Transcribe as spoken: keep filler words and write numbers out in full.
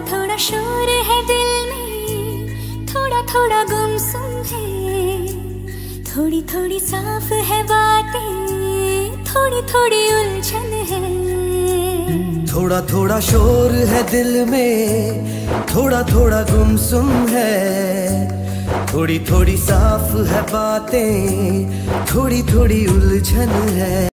थोड़ा शोर है दिल में, थोड़ा थोड़ा गुमसुम है, थोड़ी थोड़ी साफ है बातें, थोड़ी थोड़ी उलझन है। थोड़ा थोड़ा शोर है दिल में, थोड़ा थोड़ा गुमसुम है, थोड़ी थोड़ी साफ है बातें, थोड़ी थोड़ी उलझन है।